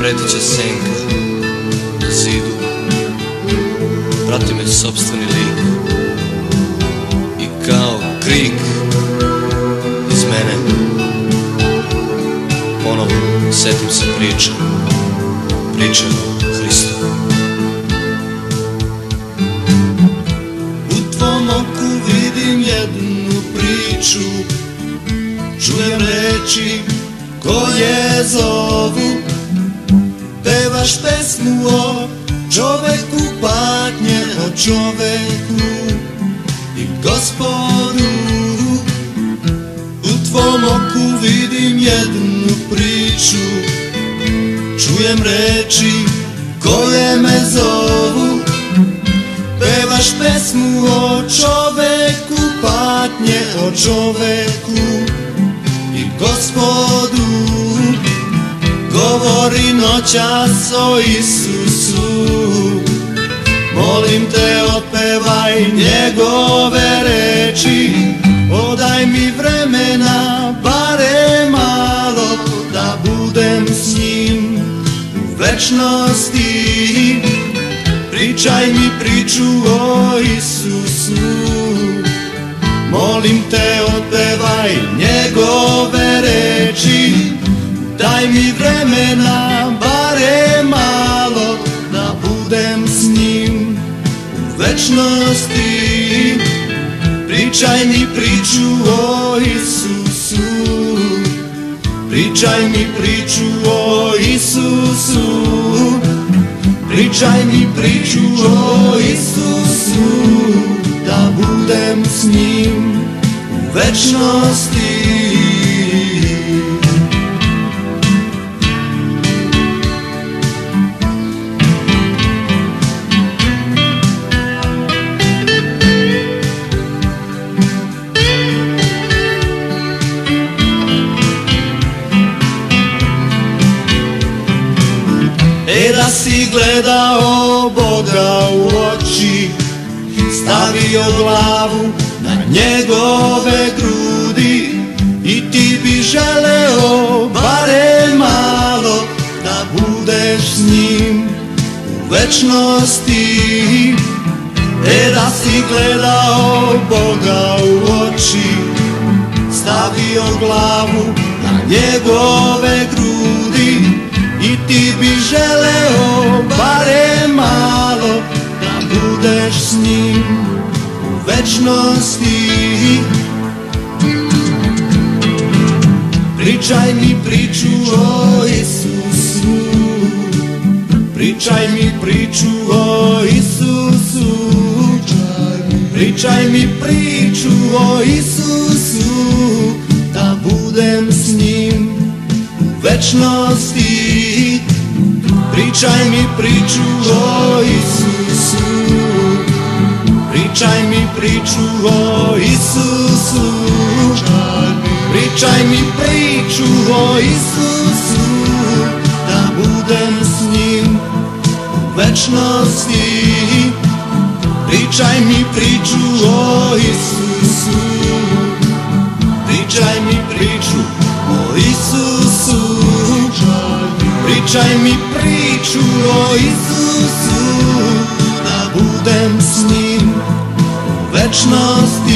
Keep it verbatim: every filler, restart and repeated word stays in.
pretiće senka na zidu, prati me sopstveni lik i kao krik iz mene ponovo setim se priča, priča o Hristu. U tvom oku vidim jednu priču, čujem reči koje zovu, pevaš pesmu o čoveku, patnje o čoveku i Gospodu. U tvom oku vidim jednu priču, čujem reči koje me zovu, pevaš pesmu o čoveku, patnje o čoveku i Gospodu. Govori noćas o Isusu, molim te otpevaj njegove reči, odaj mi vremena bare malo da budem s njim u večnosti. Pričaj mi priču o Isusu, molim te otpevaj njegove reči, daj mi vremena bare malo da budem s njim u večnosti. Pričaj mi priču o Isusu, pričaj mi priču o Isusu, pričaj mi priču o Isusu, da budem s njim u večnosti. E da si gledao Boga u oči, stavio glavu na njegove grudi i ti bi želeo bare malo da budeš s njim u večnosti. E da si gledao Boga u oči, stavio glavu na njegove grudi i ti bi želeo bare malo da budeš s njim u večnosti. Pričaj mi priču o Isusu, pričaj mi priču o Isusu, pričaj mi priču o Isusu, da budem s njim u večnosti. Pričaj mi priču o Isusu, pričaj mi priču o Isusu, pričaj mi priču o Isusu, da budem s njim u večnosti. Pričaj mi priču o Isusu, pričaj mi priču o Isusu, pričaj mi priču o Isusu, da budem s njim u večnosti.